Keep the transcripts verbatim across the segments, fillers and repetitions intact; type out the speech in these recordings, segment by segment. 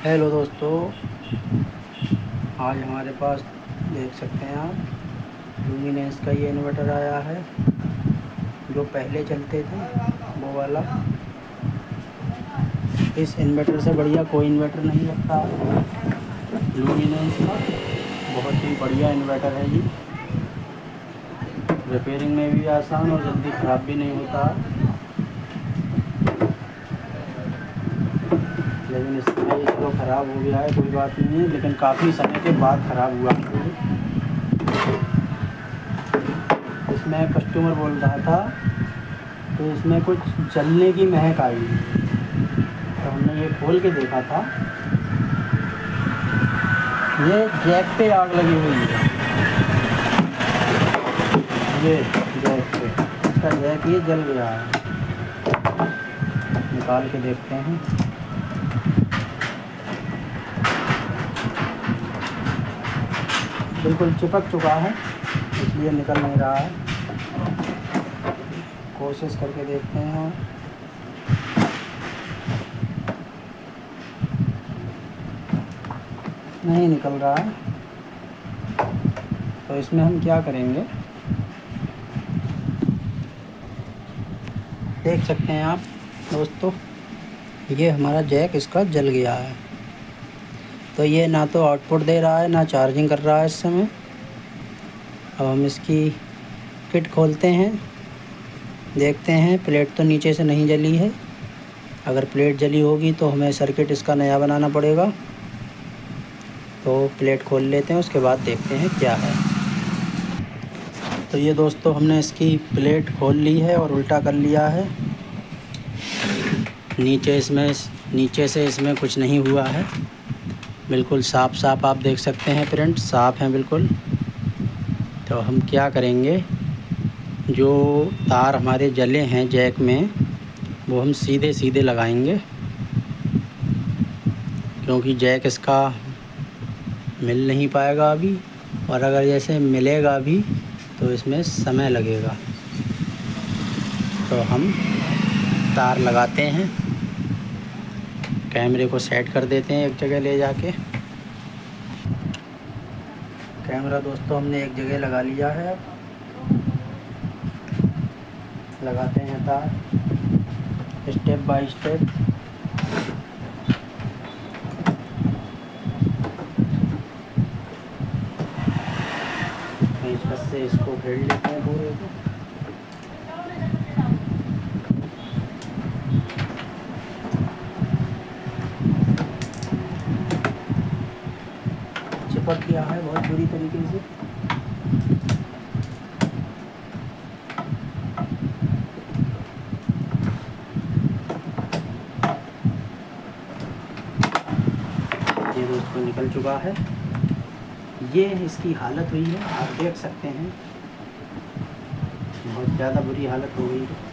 Hello दोस्तों, आज हमारे पास देख सकते हैं आप लुमिनेंस का ये इन्वर्टर आया है। जो पहले चलते थे वो वाला, इस इन्वर्टर से बढ़िया कोई इन्वर्टर नहीं लगता। लुमिनेंस का बहुत ही बढ़िया इन्वर्टर है जी। रिपेयरिंग में भी आसान और जल्दी ख़राब भी नहीं होता। लेकिन इसमें ये चलो ख़राब हो गया है, कोई बात नहीं है, लेकिन काफ़ी समय के बाद ख़राब हुआ है। इसमें कस्टमर बोल रहा था तो इसमें कुछ जलने की महक आई, तो हमने ये खोल के देखा था। ये जैक पे आग लगी हुई है। ये जैक पे, इसका जैक ये जल गया है। निकाल के देखते हैं। बिल्कुल चिपक चुका है, इसलिए निकल नहीं रहा है। कोशिश करके देखते हैं। नहीं निकल रहा है, तो इसमें हम क्या करेंगे, देख सकते हैं आप दोस्तों, ये हमारा जैक इसका जल गया है। तो ये ना तो आउटपुट दे रहा है ना चार्जिंग कर रहा है इस समय। अब हम इसकी किट खोलते हैं, देखते हैं। प्लेट तो नीचे से नहीं जली है। अगर प्लेट जली होगी तो हमें सर्किट इसका नया बनाना पड़ेगा। तो प्लेट खोल लेते हैं, उसके बाद देखते हैं क्या है। तो ये दोस्तों, हमने इसकी प्लेट खोल ली है और उल्टा कर लिया है। नीचे इसमें नीचे से इसमें कुछ नहीं हुआ है, बिल्कुल साफ साफ आप देख सकते हैं। प्रिंट साफ है बिल्कुल। तो हम क्या करेंगे, जो तार हमारे जले हैं जैक में वो हम सीधे सीधे लगाएंगे, क्योंकि जैक इसका मिल नहीं पाएगा अभी, और अगर जैसे मिलेगा भी तो इसमें समय लगेगा। तो हम तार लगाते हैं, कैमरे को सेट कर देते हैं एक जगह ले जाके। कैमरा दोस्तों हमने एक जगह लगा लिया है। अब लगाते हैं तार स्टेप बाय स्टेप। पेचकस से इसको घेर लेते हैं पूरे को। चिपक गया है बहुत बुरी तरीके से। ये दोस्तों निकल चुका है। ये इसकी हालत हुई है, आप देख सकते हैं, बहुत ज़्यादा बुरी हालत हो गई है।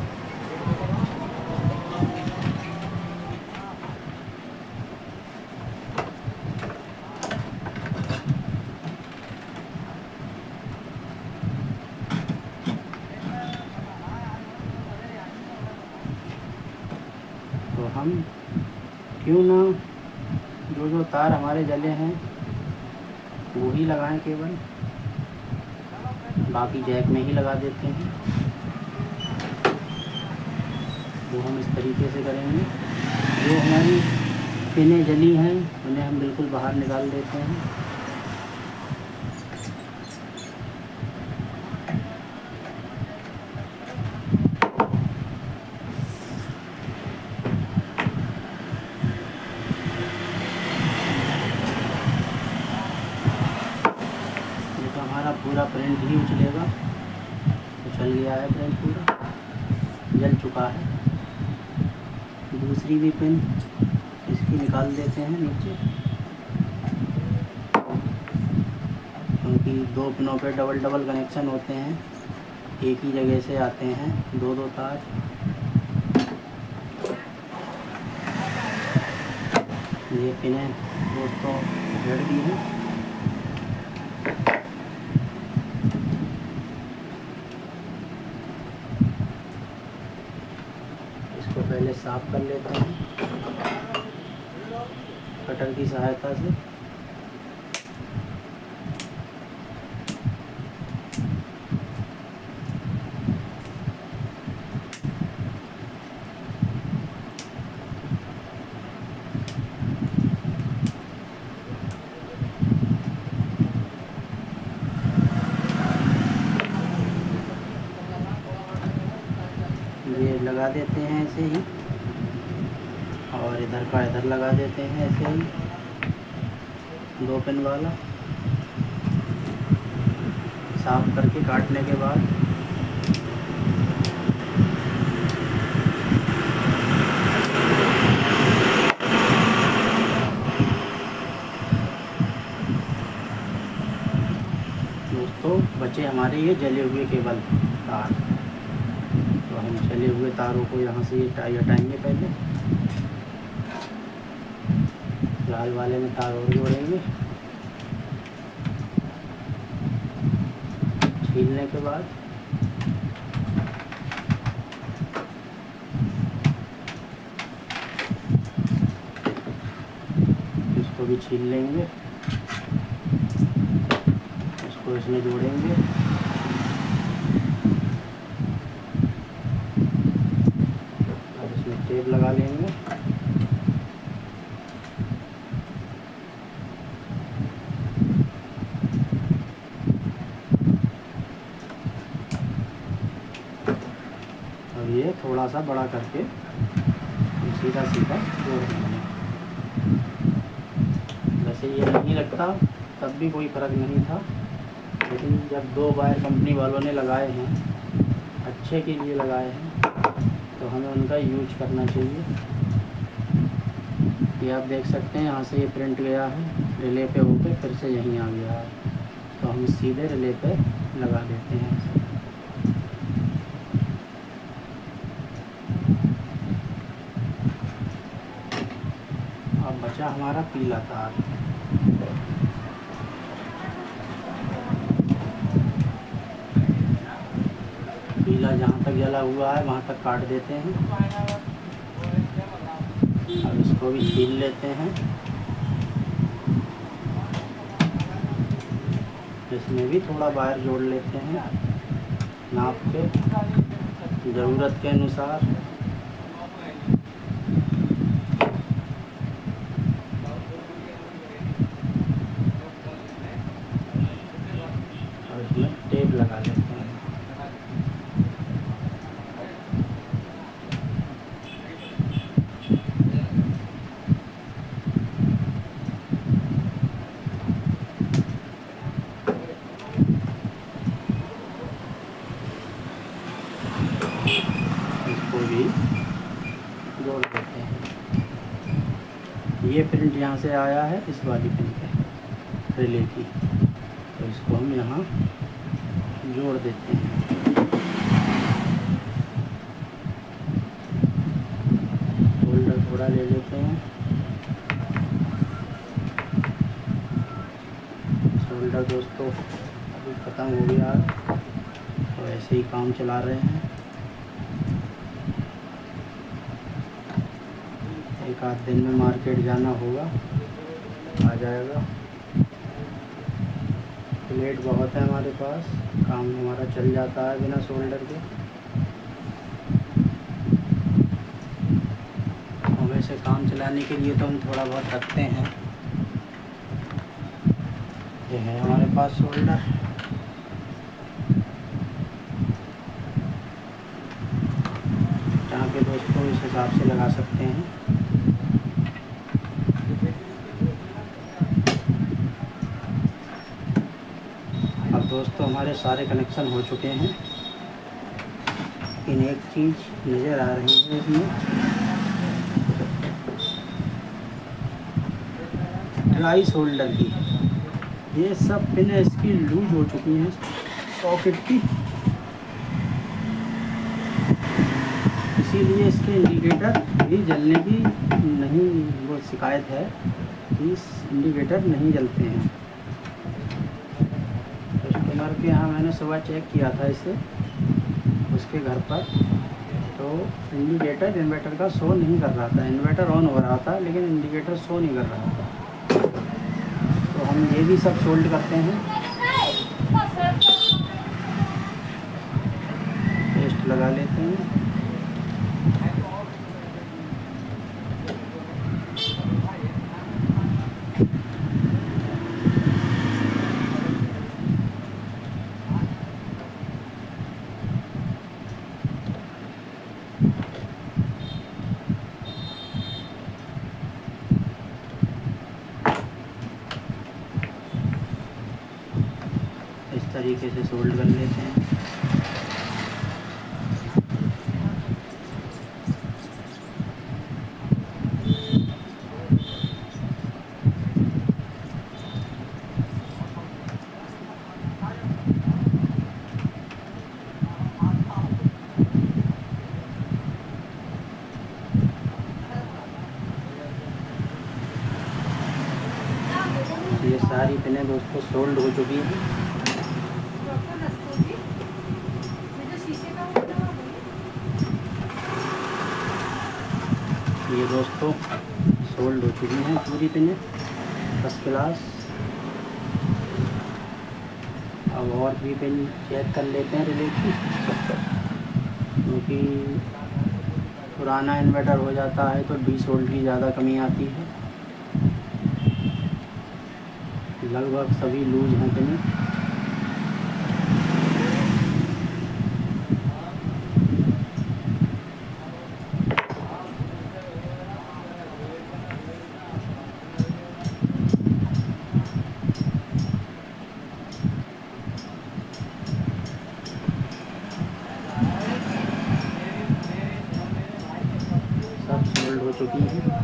तो हम क्यों ना जो जो तार हमारे जले हैं वो ही लगाएं, केवल बाकी जैक में ही लगा देते हैं। वो हम इस तरीके से करेंगे। जो हमारी पिनें जली हैं उन्हें हम बिल्कुल बाहर निकाल देते हैं। हमारा पूरा प्रिंट ही उछलेगा। तो चल गया है प्रिंट, पूरा जल चुका है। दूसरी भी पिन इसकी निकाल देते हैं नीचे, क्योंकि दो पिनों पे डबल डबल कनेक्शन होते हैं, एक ही जगह से आते हैं दो दो तार। ये पिनें दोस्तों जड़ दी हैं। इसको पहले साफ कर लेते हैं। कटर की सहायता से। ये लगा देते हैं ऐसे ही, और इधर का इधर लगा देते हैं ऐसे ही, दो पिन वाला। साफ करके काटने के बाद दोस्तों बचे हमारे ये जले हुए केबल तार। तो हम जले हुए तारों को यहाँ से ये टाई हटाएंगे पहले। लाल वाले में तार और जोड़ेंगे। छीलने के बाद इसको भी छील लेंगे, इसको इसमें जोड़ेंगे। अब इसमें टेप लगा लेंगे। अब ये थोड़ा सा बड़ा करके सीधा सीधा जोड़ देंगे। वैसे ये नहीं लगता तब भी कोई फ़र्क नहीं था, लेकिन जब दो वायर कंपनी वालों ने लगाए हैं, अच्छे के लिए लगाए हैं, तो हमें उनका यूज करना चाहिए। ये आप देख सकते हैं यहाँ से ये प्रिंट गया है, रिले पे होके फिर से यहीं आ गया है। तो हम सीधे रिले पे लगा देते हैं ऐसे। अब बचा हमारा पीला तार। पीला जहाँ तक जला हुआ है वहाँ तक काट देते हैं। अब इसको भी छील लेते हैं। इसमें भी थोड़ा वायर जोड़ लेते हैं नाप के, ज़रूरत के अनुसार। और इसमें टेप लगा लेते हैं। इसको भी जोड़ देते हैं। ये प्रिंट यहाँ से आया है इस वाली पिन पे रिले की, तो इसको हम यहाँ जोड़ देते हैं। होल्डर थोड़ा ले लेते हैं। होल्डर दोस्तों अभी ख़त्म हो गया, तो ऐसे ही काम चला रहे हैं। एक आध दिन में मार्केट जाना होगा, आ जाएगा। प्लेट बहुत है हमारे पास, काम हमारा चल जाता है बिना शोल्डर के। और वैसे काम चलाने के लिए तो हम थोड़ा बहुत रखते हैं। ये है हमारे पास शोल्डर। जहाँ पे दोस्तों इस हिसाब से लगा सकते हैं। अब दोस्तों हमारे सारे कनेक्शन हो चुके हैं। इन एक चीज़ नज़र आ रही है इसमें, ड्राई शोल्डर की। ये सब पिन इसकी लूज हो चुकी हैं सॉकेट की, इसीलिए इसके इंडिकेटर भी जलने की नहीं वो शिकायत है कि इंडिकेटर नहीं जलते हैं। कस्टमर के यहाँ मैंने सुबह चेक किया था इसे, उसके घर पर तो इंडिकेटर इन्वर्टर का शो नहीं कर रहा था। इन्वर्टर ऑन हो रहा था लेकिन इंडिकेटर शो नहीं कर रहा था। तो हम ये भी सब सोल्ड करते हैं। पेस्ट लगा लेते हैं। इस तरीके से सोल्ड कर लेते हैं। ये सारी पिनें दोस्तों सोल्ड हो चुकी हैं। ये दोस्तों सोल्ड हो चुकी हैं पूरी पिनें फर्स्ट क्लास। अब और भी पिन चेक कर लेते हैं रिले की, क्योंकि पुराना इन्वर्टर हो जाता है तो डी सोल्ड की ज़्यादा कमी आती है। लगभग सभी लूज हैं पिनें। सब सोल्ड हो चुकी हैं।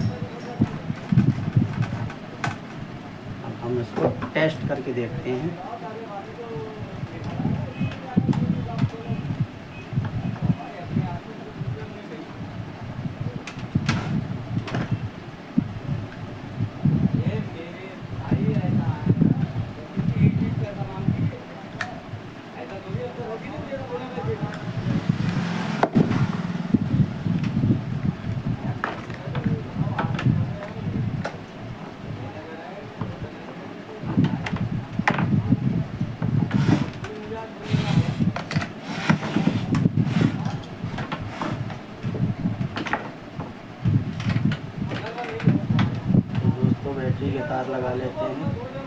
अब हम इसको टेस्ट करके देखते हैं। बैटरी के तार लगा लेते हैं।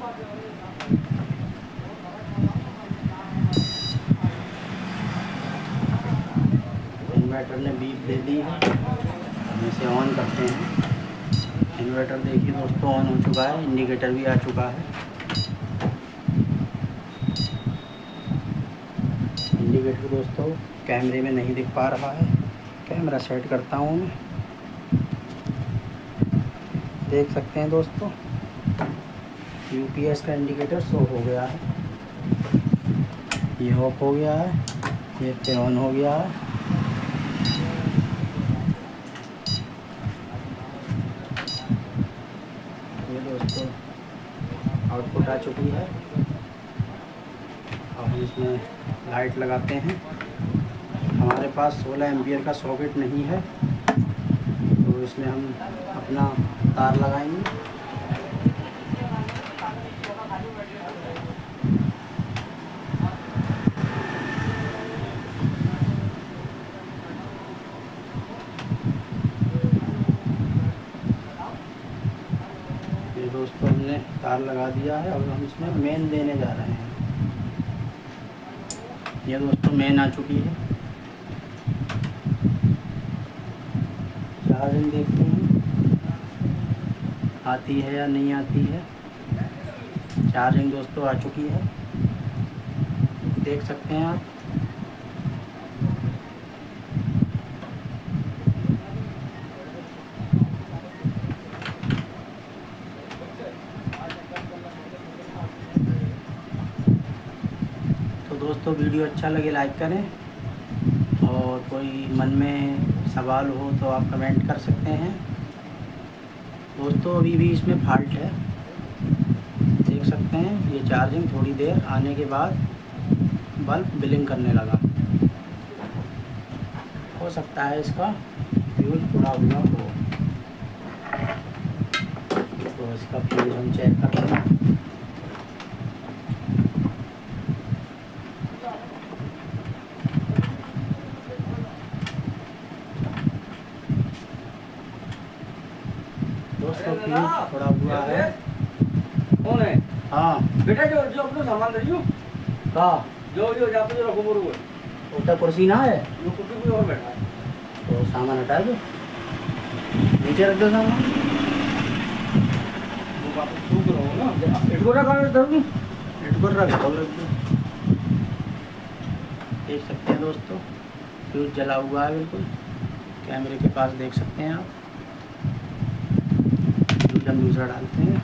इन्वर्टर ने बीप दे दी है, हम इसे ऑन करते हैं। इन्वर्टर देखिए दोस्तों ऑन हो चुका है, इंडिकेटर भी आ चुका है। इंडिकेटर दोस्तों कैमरे में नहीं दिख पा रहा है, कैमरा सेट करता हूँ मैं। देख सकते हैं दोस्तों यूपीएस का इंडिकेटर शो हो गया है। ये ऑफ हो गया है, ये पे ऑन हो गया है। ये दोस्तों आउटपुट आ चुकी है। अब हम इसमें लाइट लगाते हैं। हमारे पास सोलह एम्पियर का सॉकेट नहीं है तो इसमें हम अपना तार लगाएंगे। ये दोस्तों हमने तार लगा दिया है। अब हम इसमें मेन देने जा रहे हैं। ये दोस्तों मेन आ चुकी है। चार्जिंग देखते हैं आती है या नहीं आती है। चार्जिंग दोस्तों आ चुकी है, देख सकते हैं आप। तो दोस्तों वीडियो अच्छा लगे लाइक करें, और कोई मन में सवाल हो तो आप कमेंट कर सकते हैं। दोस्तों अभी भी इसमें फॉल्ट है, देख सकते हैं। ये चार्जिंग थोड़ी देर आने के बाद बल्ब ब्लिंक करने लगा। हो सकता है इसका फ्यूज उड़ा हुआ हो, तो इसका फ्यूज हम चेक करते हैं। दोस्तों फ्यूज उड़ा हुआ है। कौन है? हाँ बेटा जो जो अपना सामान दे का जो जो जहाँ पे जो रखो बोलो उल्टा कुर्सी ना है, वो कुर्सी कोई और बैठा है। तो सामान हटा दो, नीचे रख दो सामान। वो वापस सूख रहा हो ना, एक गोरा कहाँ रख दूँ? नेट पर रख दो, रख दो। देख सकते हैं दोस्तों फ्यूज जला हुआ है बिल्कुल, कैमरे के पास देख सकते हैं आप। फ्यूज हम दूसरा डालते हैं।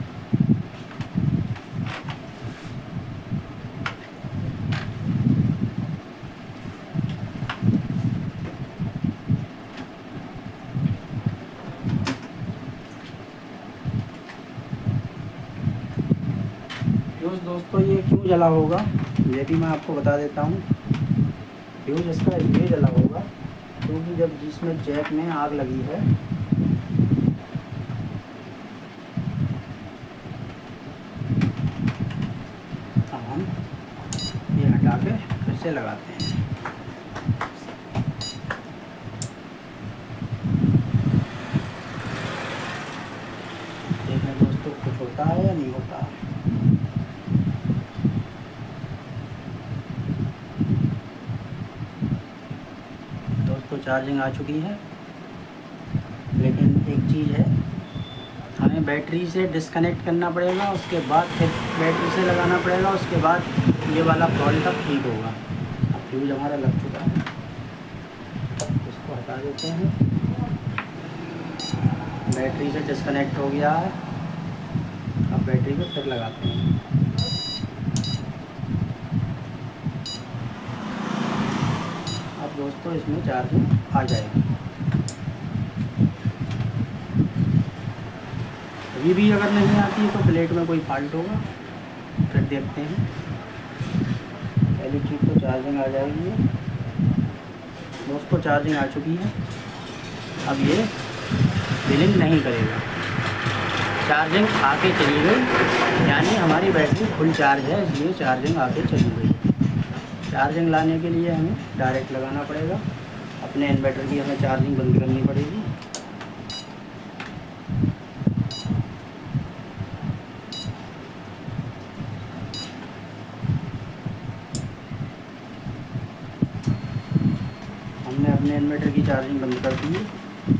फ्यूज दोस्तों ये क्यों जला होगा ये भी मैं आपको बता देता हूँ। फ्यूज इसका ये जला होगा क्योंकि जब जिसमें जैक में आग लगी है, हम ये हटा के फिर से लगाते हैं। देखें दोस्तों कुछ होता है या नहीं होता है। दोस्तों चार्जिंग आ चुकी है, लेकिन एक चीज़ है, हमें बैटरी से डिस्कनेक्ट करना पड़ेगा, उसके बाद फिर बैटरी से लगाना पड़ेगा, उसके बाद ये वाला फॉल्ट अब ठीक होगा। अब फ्यूज हमारा लग चुका है, इसको हटा देते हैं। बैटरी से डिस्कनेक्ट हो गया है, अब बैटरी को फिर लगाते हैं। अब दोस्तों इसमें चार्जिंग आ जाएगी। अभी भी अगर नहीं आती है तो प्लेट में कोई फॉल्ट होगा, फिर देखते हैं। पहली चीज़ तो चार्जिंग आ जाएगी। दोस्तों चार्जिंग आ चुकी है, अब ये बिलिंग नहीं करेगा। चार्जिंग आके चली गई, यानी हमारी बैटरी फुल चार्ज है, इसलिए चार्जिंग आके चली गई। चार्जिंग लाने के लिए हमें डायरेक्ट लगाना पड़ेगा, अपने इन्वर्टर की हमें चार्जिंग बंद करनी पड़ेगी। हमने अपने इन्वर्टर की चार्जिंग बंद कर दी है।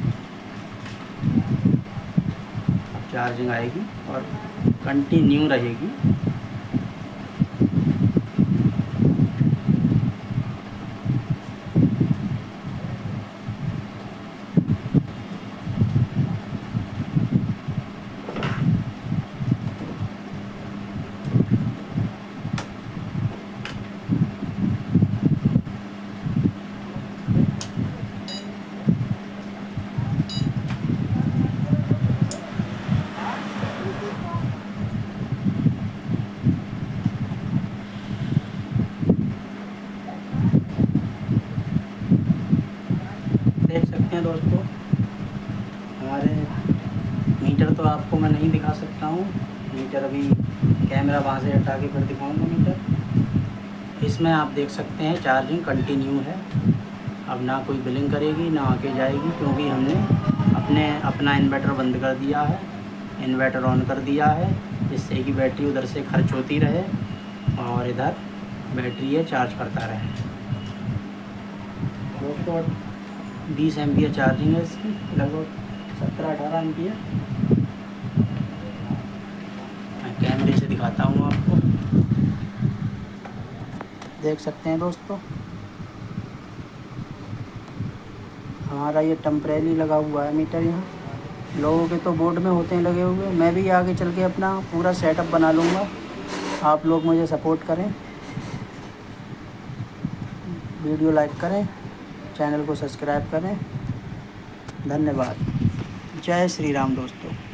अब चार्जिंग आएगी और कंटिन्यू रहेगी। देख सकते हैं दोस्तों हमारे मीटर तो आपको मैं नहीं दिखा सकता हूँ, मीटर अभी कैमरा वहाँ से हटा के फिर दिखाऊंगा मीटर। इसमें आप देख सकते हैं चार्जिंग कंटिन्यू है, अब ना कोई बिलिंग करेगी ना आके जाएगी, क्योंकि हमने अपने अपना इन्वर्टर बंद कर दिया है, इन्वर्टर ऑन कर दिया है, जिससे कि बैटरी उधर से खर्च होती रहे और इधर बैटरी ये चार्ज करता रहे। दोस्तों बीस एम्पियर चार्जिंग है इसकी, लगभग सत्रह अठारह एम्पियर। मैं कैमरे से दिखाता हूँ आपको, देख सकते हैं दोस्तों हमारा ये टेम्परेरी लगा हुआ है मीटर। यहाँ लोगों के तो बोर्ड में होते हैं लगे हुए, मैं भी आगे चल के अपना पूरा सेटअप बना लूँगा। आप लोग मुझे सपोर्ट करें, वीडियो लाइक करें, चैनल को सब्सक्राइब करें। धन्यवाद। जय श्री राम दोस्तों।